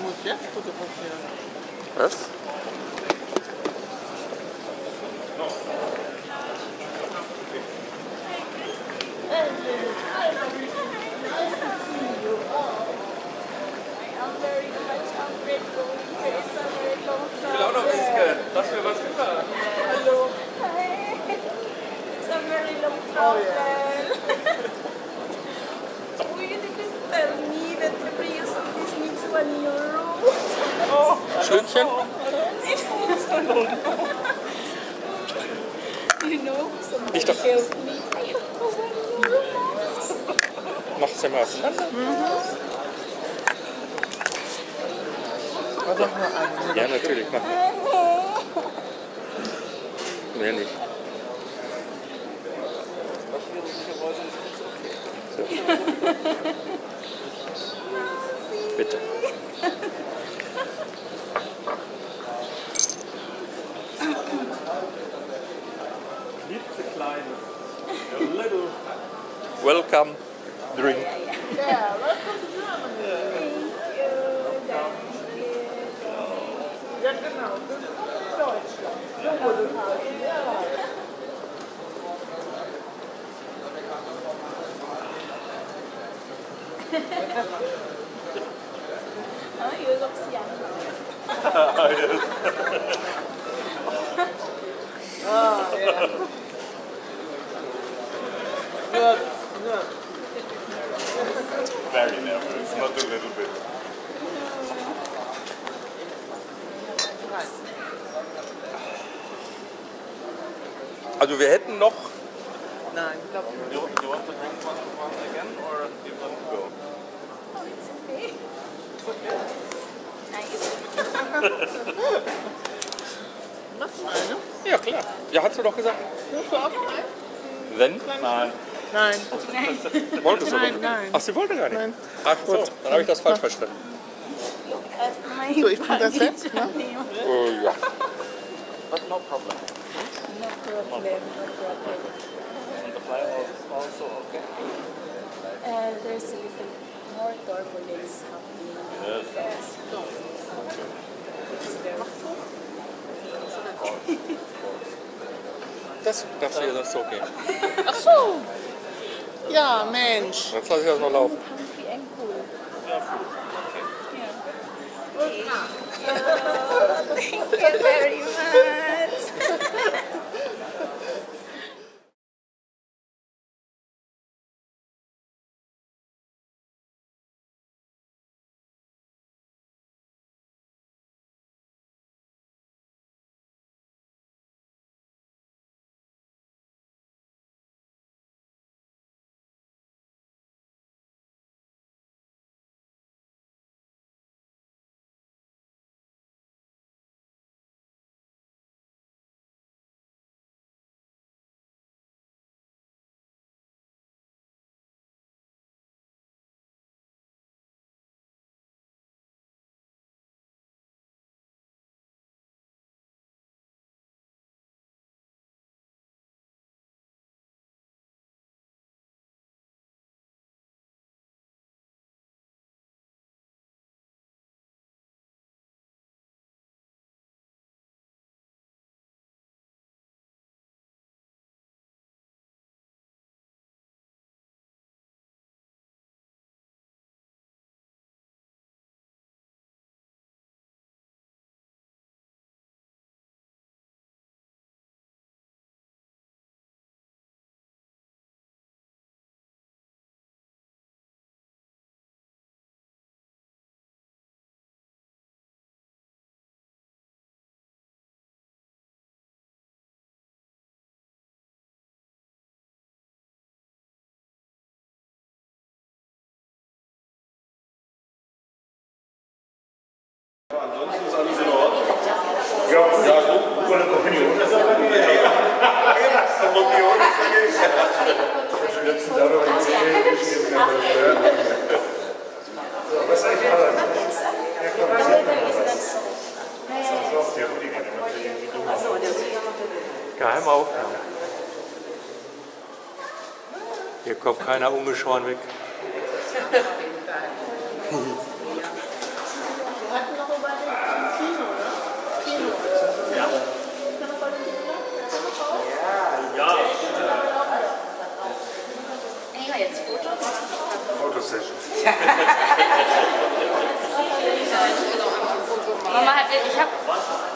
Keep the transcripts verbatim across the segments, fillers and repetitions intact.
muss jetzt fotografieren. Was? Ich will auch noch Whisky. Lass mir was über. Hallo. It's a very long travel. Oh, you didn't tell me that the price of this needs one euro. Oh, Schönchen? You know, somebody Ich doch. help me. I have no one euro. Mach's ja mal auseinander. war doch nur eine. Ja, natürlich. Mach. Mehr nicht. So. Bitte. Welcome. Drink. Yeah, welcome to Germany. Ja, genau. Das ist Deutschland. So wurde es halt. Ja. Oh, you look young. Ah, ja. Good, good. Very nervous, not a little bit. Also wir hätten noch. Nein, ich glaube nicht. You, you want to drink one, one again, or you want to go? Oh, it's okay. Nice. Was für eine? Ja klar. Ja, hast du doch gesagt. Willst du auch einen? Wenn? Nein. Nein. Wolltest du Nein, doch. nein. Ach, sie wollte gar nicht. Nein. Ach so, dann habe ich das falsch verstanden. At my So, ich bin das jetzt, ne? Oh, ja. But no problem. No problem, no problem. And the fly was also okay. Uh, there's a little more turbulence happening. Yes. Yes. It's very Das darfst du ja sonst so gehen. Ach so. Ja, Mensch. Jetzt lasse ich das noch laufen. hungry and full. Yeah, food. Yeah. Uh, thank you very much. Ansonsten ist alles in Ordnung. Ja, ja, gut. Von der Kommunion ist aber nicht. Die Kommunion ist ja nicht. Die letzten Jahre habe ich zehn geschrieben. So, was sag ich aber? Ja, komm, das ist auch der Rüdiger, der macht ja irgendwie dumm. Geheime Aufnahme. Hier kommt keiner ungeschoren weg. Du hast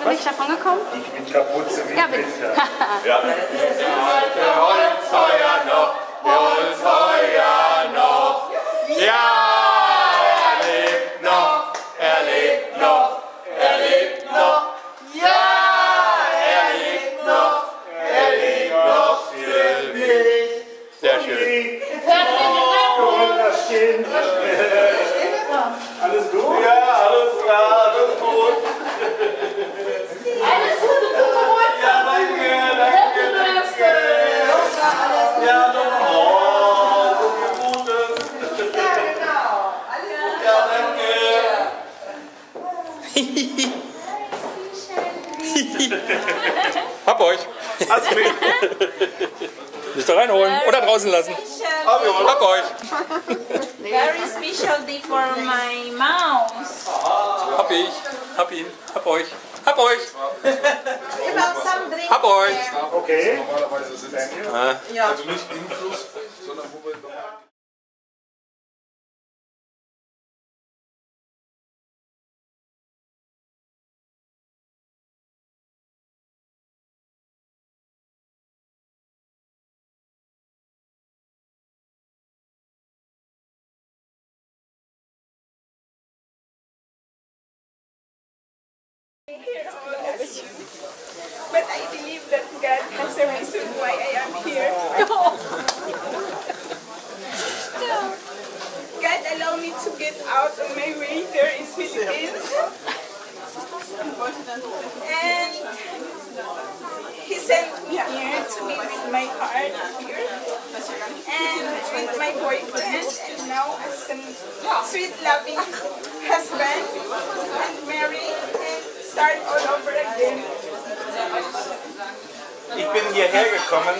Bin ich davon gekommen? Ich bin Kapuze wie Ja, bin ich. Ja. Der Holzfeuer noch, der Holzfeuer noch. Ja, er lebt noch, er lebt noch, er lebt noch. Ja, er lebt noch, er lebt noch für mich. Sehr schön. Corona stehen. Alles gut? Ja, alles klar, alles gut. Alles Gute zum Geburtstag! Ja, danke, danke, danke. Ja, doch. Oh, so viel Gutes. Ja, genau. Alles Gute. Ja, danke. Hab euch. Hast du mich? Müsst ihr reinholen oder draußen lassen. Hab euch. Very special day for my mouse. Hab ich. Hab ihn. Hab euch. Hab euch. About some drink. Hab euch. Okay. Normalerweise sind sie, Ja. also nicht im Fluss, sondern wo wir normal. But I believe that God has a reason why I am here. God allowed me to get out on my way there in Philippines. And He sent me here to be with my heart here. And with my boyfriend. And now as a sweet loving husband and marry and start all over again. Ich bin hierher gekommen,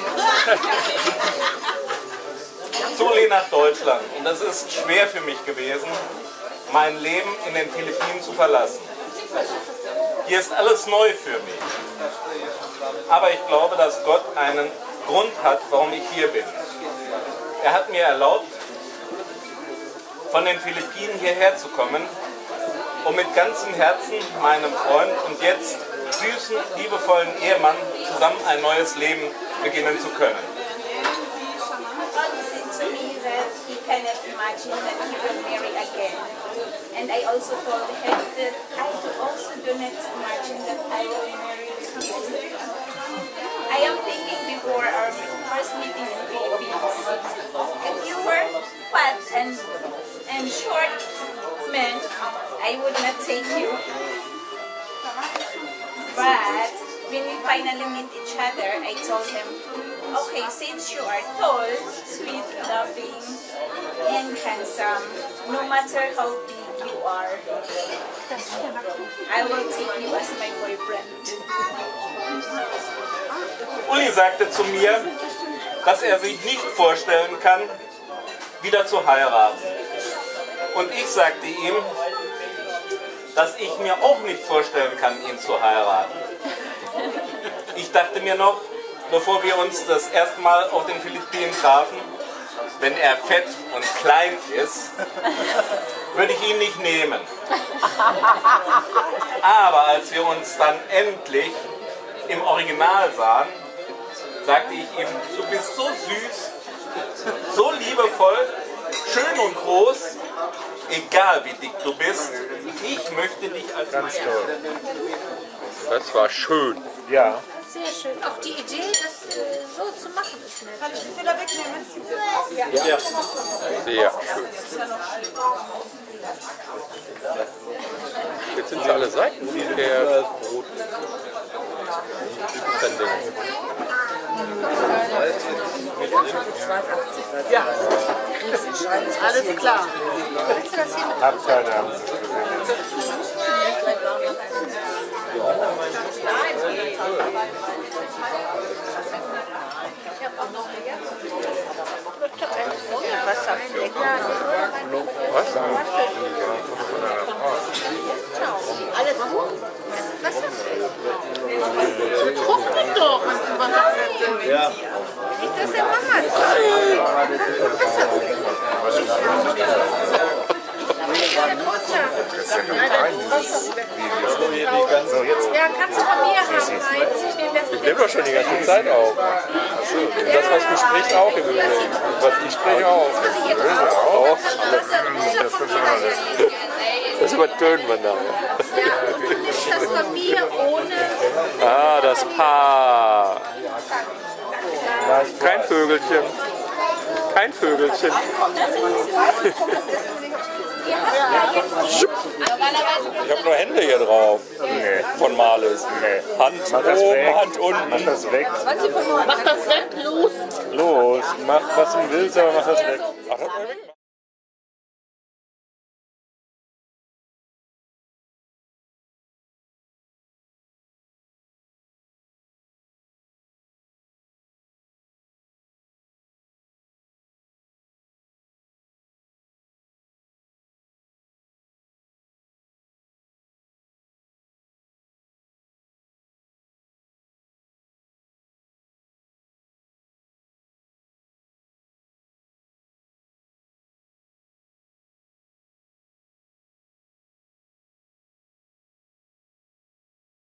zu Uli nach Deutschland. Und es ist schwer für mich gewesen, mein Leben in den Philippinen zu verlassen. Hier ist alles neu für mich. Aber ich glaube, dass Gott einen Grund hat, warum ich hier bin. Er hat mir erlaubt, von den Philippinen hierher zu kommen, um mit ganzem Herzen meinem Freund und jetzt süßen, liebevollen Ehemann zusammen ein neues Leben beginnen zu können. God said to me that he cannot imagine that he will marry again. And I also told him that I also do not imagine that I will marry again. I am thinking before our first meeting in Philippines, if you were fat and and short man, I would not take you. But when we finally meet each other, I told him, okay, since you are tall, sweet, loving, and handsome, no matter how big you are, I will take you as my boyfriend. Uli sagte zu mir, dass er sich nicht vorstellen kann, wieder zu heiraten. Und ich sagte ihm, dass ich mir auch nicht vorstellen kann, ihn zu heiraten. Ich dachte mir noch, bevor wir uns das erste Mal auf den Philippinen trafen, wenn er fett und klein ist, würde ich ihn nicht nehmen. Aber als wir uns dann endlich im Original sahen, sagte ich ihm, du bist so süß, so liebevoll, schön und groß, egal wie dick du bist, ich möchte dich als Ganz mein toll. Das war schön. Ja. Sehr schön. Auch die Idee, das äh, so zu machen, ist nett. Kann ich die wieder wegnehmen? Ja. Sehr schön. Jetzt sind sie alle Seiten umgekehrt. Ja, alles klar. Hab keine Angst. Wasserfleck. Was? Alles gut? Wasserfleck. Trocknet doch an dem Wasserfleck. Ja. Nicht, dass der Mama ist. Wasserfleck. Das ist ja nur peinlich. So, jetzt. Ja, kannst du von mir haben, Heinz. Ich nehme das Ich nehme doch schon die ganze Zeit auf. Das, was du sprichst, auch im Übrigen. Was ich spreche auch. Auch. Das übertönen wir nachher. Du nimmst das von mir ohne... Ah, das Paar. Kein Vögelchen. Kein Vögelchen. Ich habe nur Hände hier drauf. Nee. Von Marlies. Nee. Hand Mach das oben, weg. Hand unten. Mach das weg. Mach das weg, los! Los, mach was du willst, aber mach das weg. Ach, das